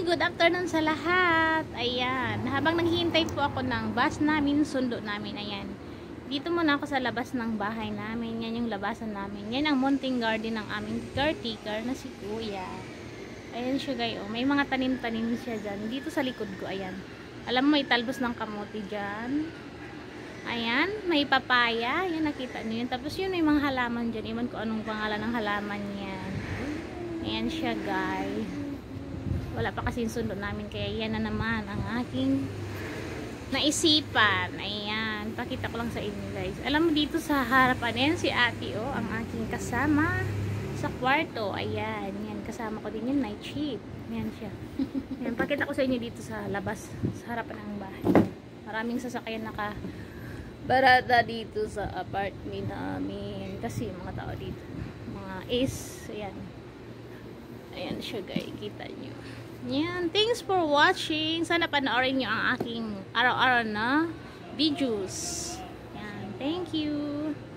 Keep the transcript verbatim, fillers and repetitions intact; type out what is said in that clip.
good afternoon sa lahat. Ayan, habang naghihintay po ako ng bus namin, sundo namin, ayan. Dito muna ako sa labas ng bahay namin. Yan yung labasan namin. Yan ang mountain garden ng aming caretaker na si Kuya. Ayan siya guys, oh. May mga tanim-tanim siya dyan. Dito sa likod ko, ayan. Alam mo, may talbos ng kamote dyan. Ayan, may papaya. Yan, nakita niyo yun. Tapos yun, may mga halaman dyan. Iwan ko anong pangalan ng halaman yan. Ayan siya guys. Wala pa kasi yung sundo namin, kaya yan na naman ang aking naisipan. Ayan, pakita ko lang sa inyo guys. Alam mo, dito sa harapan, ayan si ate, oh, ang aking kasama sa kwarto. Ayan, yan, kasama ko din yung night shift. Ayan siya. Ayan, pakita ko sa inyo dito sa labas, sa harapan ng bahay. Maraming sasakyan naka barada dito sa apartment namin. Kasi mga tao dito, mga is, ayan. Ayan siya guys, kita nyo. Yan, thanks for watching. Sana panoorin nyo ang aking araw-araw na videos. Yan, thank you.